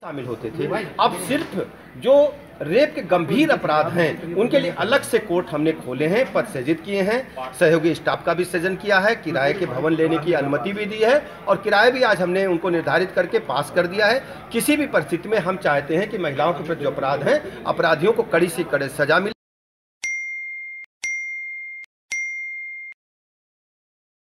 शामिल होते थे। अब सिर्फ जो रेप के गंभीर अपराध हैं उनके लिए अलग से कोर्ट हमने खोले हैं, पद सृजित किए हैं, सहयोगी स्टाफ का भी सृजन किया है, किराए के भवन लेने की अनुमति भी दी है और किराए भी आज हमने उनको निर्धारित करके पास कर दिया है। किसी भी परिस्थिति में हम चाहते हैं कि महिलाओं के प्रति जो अपराध हैं, अपराधियों को कड़ी से कड़ी सजा मिले।